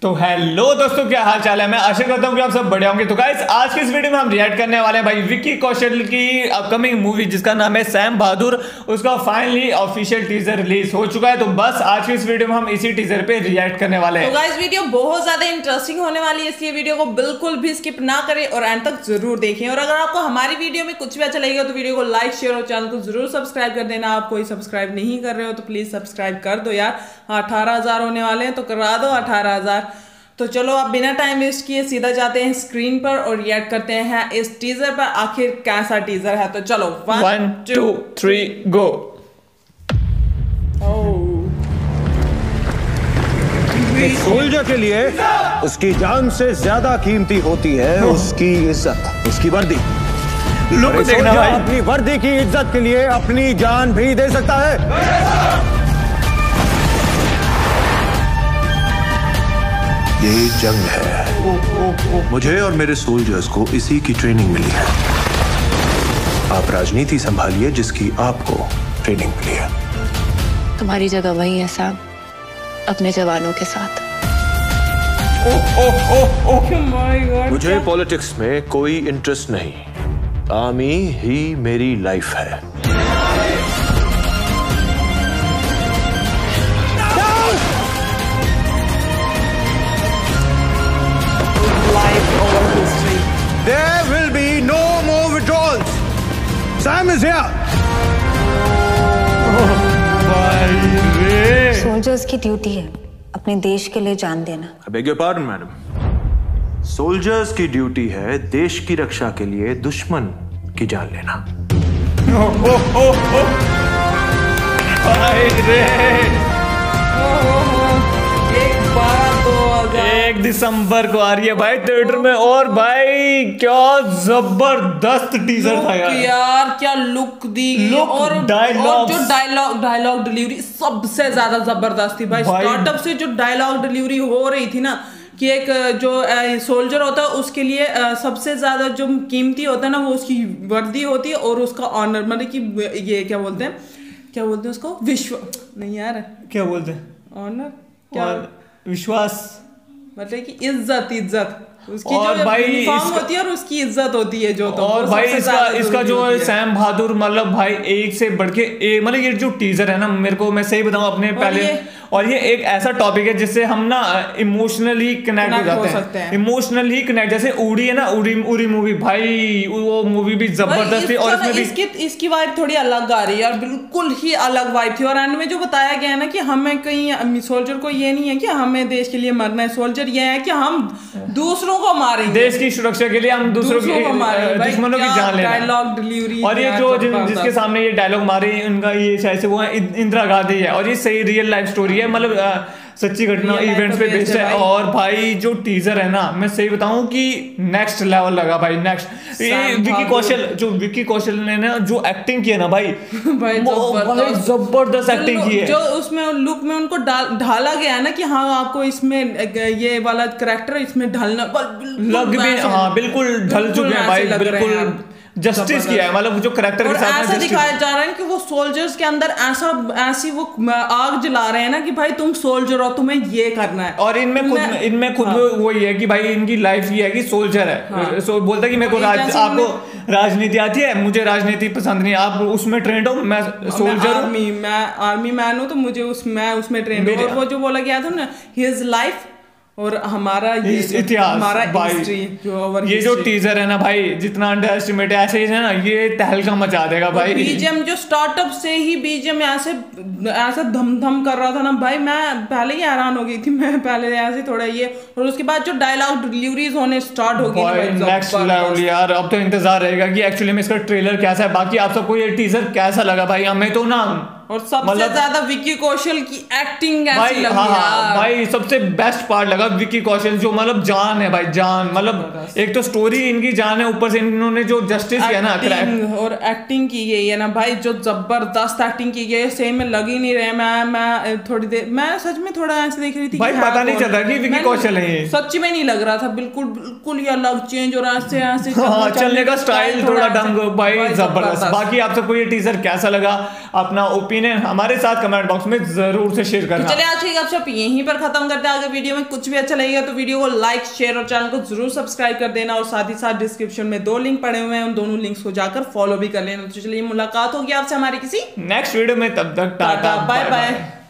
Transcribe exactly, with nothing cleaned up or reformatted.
तो हेलो दोस्तों, क्या हाल चाल है। मैं आशा करता हूँ कि आप सब बढ़िया होंगे। तो गाइस, आज की इस वीडियो में हम रिएक्ट करने वाले हैं भाई विक्की कौशल की अपकमिंग मूवी जिसका नाम है सैम बहादुर। उसका फाइनली ऑफिशियल टीजर रिलीज हो चुका है। तो बस आज की इस वीडियो में हम इसी टीजर पे रिएक्ट करने वाले हैं। तो गाइस, वीडियो बहुत ज्यादा इंटरेस्टिंग होने वाली है, इसलिए वीडियो को बिल्कुल भी स्किप ना करें और एंड तक जरूर देखें। और अगर आपको हमारी वीडियो में कुछ भी अच्छा लगेगा तो वीडियो को लाइक शेयर और चैनल को जरूर सब्सक्राइब कर देना। आप कोई सब्सक्राइब नहीं कर रहे हो तो प्लीज सब्सक्राइब कर दो यार। अठारह हजार होने वाले हैं तो करा दो अठारह हजार। तो चलो आप बिना टाइम वेस्ट किए सीधा जाते हैं स्क्रीन पर और रिएक्ट करते हैं इस टीजर पर। आखिर कैसा टीजर है, तो चलो वन टू थ्री गो। एक सोल्जर के लिए उसकी जान से ज्यादा कीमती होती है उसकी इज्जत, उसकी वर्दी। लुक देखना भाई, अपनी वर्दी की इज्जत के लिए अपनी जान भी दे सकता है। ये जंग है, मुझे और मेरे सोल्जर्स को इसी की ट्रेनिंग मिली है। आप राजनीति संभालिए जिसकी आपको ट्रेनिंग मिली है। तुम्हारी जगह वही है साहब, अपने जवानों के साथ। Oh oh oh oh my god, मुझे पॉलिटिक्स में कोई इंटरेस्ट नहीं, आर्मी ही मेरी लाइफ है। There will be no more withdrawals. Sam is here. Soldiers की ड्यूटी है अपने देश के लिए जान देना। I beg your pardon, madam. Soldiers की ड्यूटी है देश की रक्षा के लिए दुश्मन की जान लेना। ओह ओह ओह ओह भाई रे। एक दिसंबर को आ रही है भाई थिएटर में। और भाई क्या जबरदस्त टीजर था यार। यार क्या लुक दी, लुक, और, और जो डायलॉग डायलॉग डिलीवरी सबसे ज्यादा जबरदस्त थी भाई। स्टार्टअप से जो डायलॉग डिलीवरी हो रही थी ना, कि एक जो सोल्जर होता है उसके लिए सबसे ज्यादा जो कीमती होता है ना वो उसकी वर्दी होती है और उसका ऑनर, मतलब कि ये क्या बोलते हैं क्या बोलते हैं उसको, विश्व नहीं यार, क्या बोलते हैं, ऑनर क्या, विश्वास, मतलब कि इज्जत इज्जत उसकी और जो भाई यूनिफॉर्म होती है और उसकी इज्जत होती है जो, तो और भाई इसका इसका जो सैम बहादुर, मतलब भाई एक से बढ़ के एक, मतलब ये जो टीजर है ना, मेरे को मैं सही बताऊं अपने पहले, और ये एक ऐसा टॉपिक है जिससे हम ना इमोशनली कनेक्ट हो जाते हैं, इमोशनली कनेक्ट। जैसे उड़ी है ना, उड़ी उड़ी मूवी भाई, वो मूवी भी जबरदस्त थी और इसमें भी इसकी इसकी वाइब थोड़ी अलग आ रही है और बिल्कुल ही अलग वाइब थी। और एंड में जो बताया गया है ना कि हमें कहीं सोल्जर को ये नहीं है कि हमें देश के लिए मरना है, सोल्जर ये है कि हम दूसरों को मारेंगे, देश की सुरक्षा के लिए हम दूसरों की दुश्मनों की जान लेना। डायलॉग डिलीवरी और ये जो जिसके सामने ये डायलॉग मारे उनका ये शायद से वो है इंदिरा गांधी है, और ये सही रियल लाइफ स्टोरी है, मतलब सच्ची घटना इवेंट्स पे बेस्ड है। और भाई जो टीजर है ना, मैं सही बताऊं कि नेक्स्ट लेवल लगा भाई, नेक्स्ट। ये विक्की कौशल, जो विक्की कौशल ने ना जो एक्टिंग की है ना भाई, भाई जबरदस्त एक्टिंग की है। जो उसमें लुक में उनको ढाला गया है ना कि हाँ आपको इसमें ये वाला कैरेक्टर इसमें ढलना लग भी, हाँ बिल्कुल ढल चुके हैं भाई, बिल्कुल जस्टिस किया है, मतलब जो करेक्टर के साथ ऐसा दिखाया जा रहा है कि वो सोल्जर्स के अंदर ऐसा ऐसी वो आग जला रहे हैं ना कि भाई तुम सोल्जर हो, तुम्हें ये करना है। और इनमें खुद इनमें खुद वो ये है कि भाई इनकी लाइफ ये है कि सोल्जर है। हाँ। सो बोलता है कि मेरे को राज, आपको राजनीति आती है, मुझे राजनीति पसंद नहीं, आप उसमें ट्रेंड हो, मैं सोल्जर आर्मी मैं आर्मी मैन हूँ तो मुझे उस मैं उसमें ट्रेंड हूँ। और वो जो बोला गया था ना, हिज लाइफ और हमारा ये इतिहास, हमारा हिस्ट्री, जो ये जो टीजर है ना भाई, जितना अंडर एस्टिमेट है ऐसे ही है ना, ये तहलका मचा देगा भाई। बीजीएम जो स्टार्टअप से ही बीजीएम ऐसे ऐसे धम धम कर रहा था ना भाई, मैं पहले ही हैरान हो गई थी, मैं पहले ऐसे थोड़ा ये, और उसके बाद जो डायलॉग डिलीवरीज होने स्टार्ट हो गई नेक्स्ट लेवल यार। अब तो इंतजार रहेगा कि एक्चुअली में इसका ट्रेलर कैसा है। बाकी आप सबको ये टीजर कैसा लगा भाई? हमें तो ना, और सबसे मतलब, ज्यादा विक्की कौशल की एक्टिंग भाई, लगी हाँ, यार। भाई सबसे बेस्ट पार्ट लगा विक्की कौशल, जो मतलब जान है भाई, जान, मतलब एक तो स्टोरी इनकी जान है, ऊपर से इन्होंने जो जस्टिस किया ना, और एक्टिंग की गई है ना भाई, जो जबरदस्त एक्टिंग की गई है, सेम में लग ही नहीं रहे। मैं मैं थोड़ी देर मैं सच में थोड़ा ऐसे देख रही थी भाई, पता नहीं चल रहा कि विक्की कौशल है, सच्ची में नहीं लग रहा था, बिल्कुल बिल्कुल ही अलग चेंज हो रहा है, चलने का स्टाइल थोड़ा ढंग भाई जबरदस्त। बाकी आप सबको ये टीजर कैसा लगा? अपना ओपिनियन ओपिनियन हमारे साथ कमेंट बॉक्स में जरूर से शेयर करना। तो चलिए आज की गपशप यहीं पर खत्म करते हैं। अगर वीडियो में कुछ भी अच्छा लगेगा तो वीडियो को लाइक शेयर और चैनल को जरूर सब्सक्राइब कर देना, और साथ ही साथ डिस्क्रिप्शन में दो लिंक पड़े हुए हैं, उन दोनों लिंक्स को जाकर फॉलो भी कर लेना। तो चलिए मुलाकात होगी आपसे हमारी किसी नेक्स्ट वीडियो में, तब तक टाटा बाय बाय।